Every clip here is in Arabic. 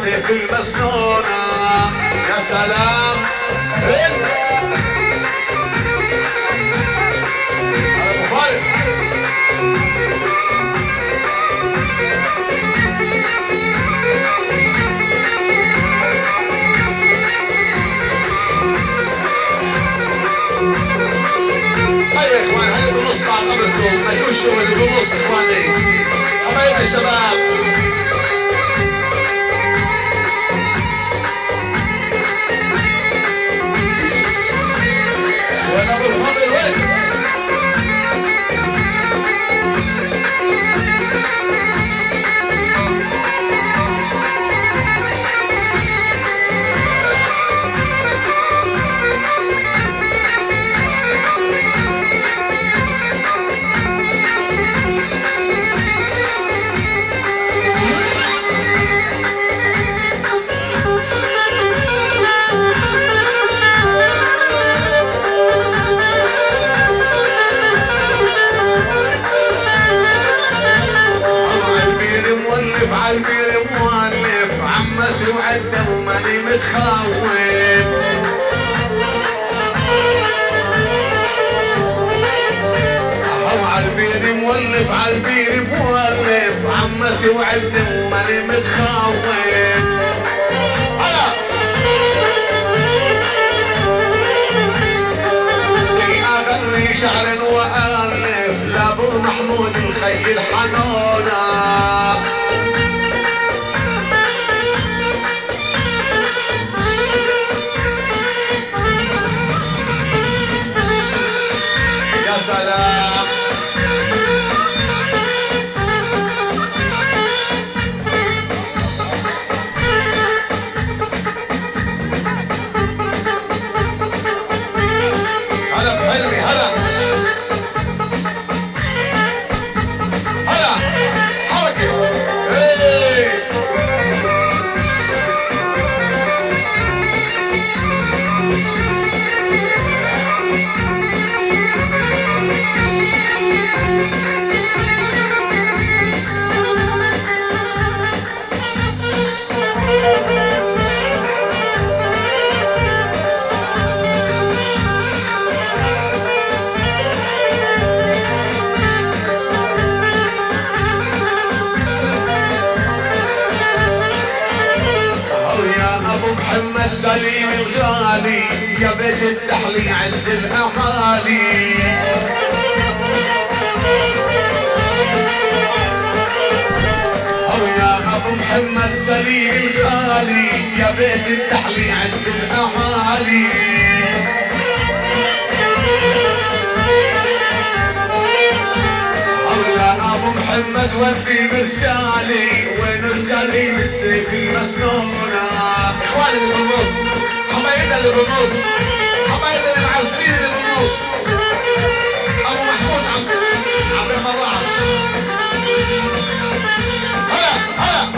بالسيف المسنونة. يا سلام ابو فارس. ايوه يا اخوان، هاي بالنص مع قبلكم، ما يكون شغل بالنص اخواني حبايبي الشباب. وين ابو الفضل وين؟ عالبير مولف عمتي وعده وماني متخوف. عالبير مولف عالبير مولف عمتي وعده وماني متخوف. اغني شعر والف لابو محمود الخي الحنونه. يا سلام هلا بحلمي هلا هلا حركة ايه. محمد سليم الغالي يا بيت التحلي عز الاهالي. او يا ابو محمد سليم الغالي يا بيت التحلي عز الاهالي. او يا ابو محمد ودي برسالي وين رسالي بالسيف المسنونه. اخواني اللي بالنص حبايبنا اللي بالنص حبايبنا المعزبين اللي بالنص. ابو محمود عبد المراعش هلا هلا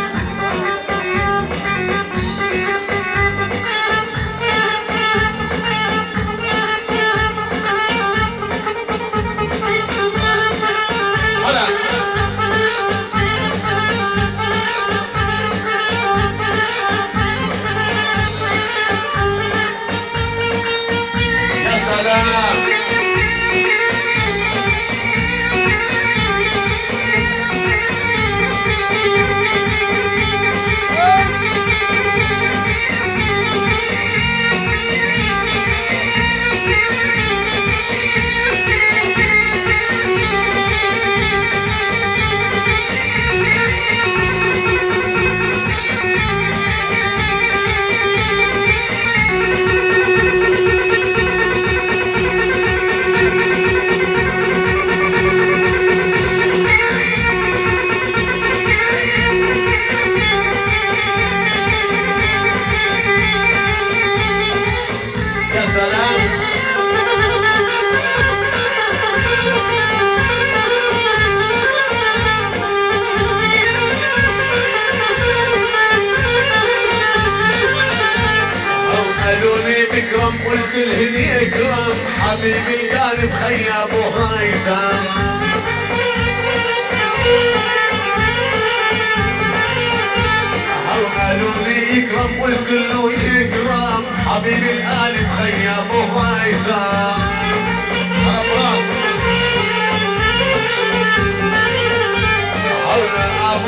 اكرم قلت الهني اكرم حبيبي القلب خيا ابو هيثم.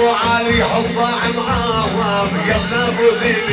ابو علي حصان معاهم يا ابن ابو ذيب